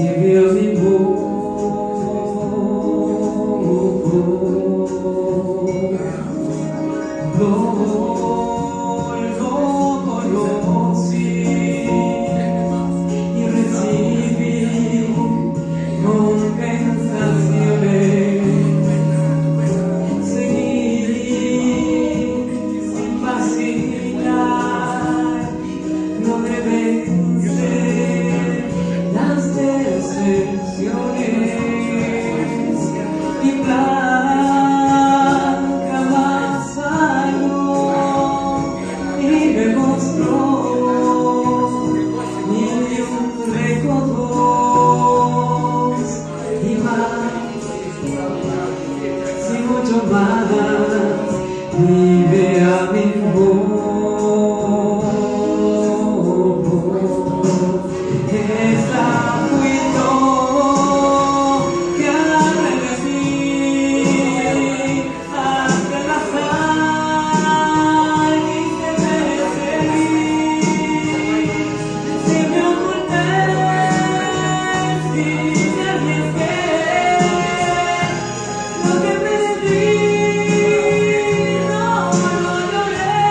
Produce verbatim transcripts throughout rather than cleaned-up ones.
recibió mi voz. Lo conocí y recibí compensaciones. Seguí sin vacilar, no deben ser las decepciones. Mi blanca más salió y me mostró mil y un recodos y más, sin mucho más, vive a mi voz. Esa fui yo que arrepentí hasta el azar y te perseguí. Si me oculté, si me arriesgué, lo que perdí no lo lloré,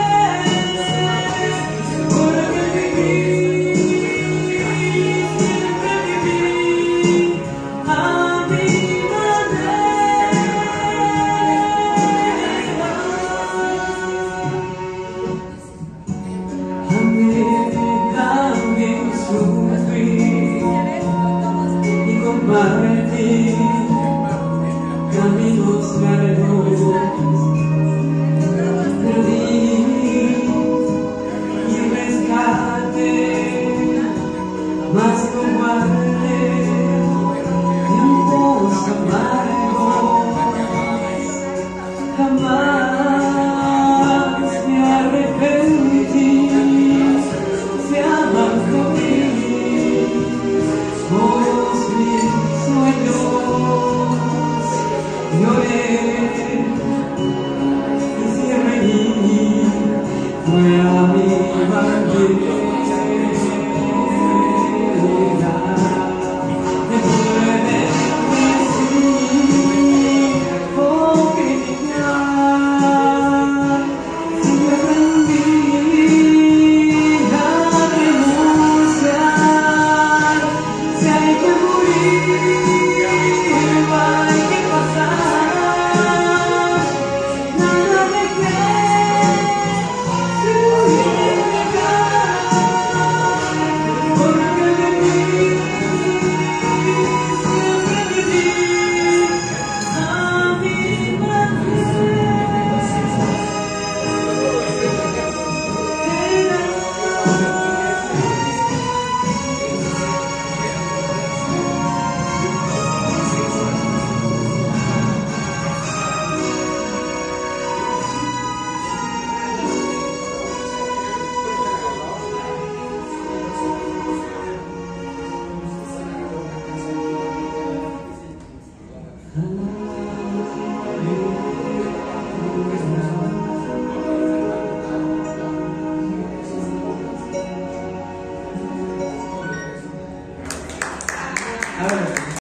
porque viví, siempre viví a mi manera. Amé, también sufrí y con más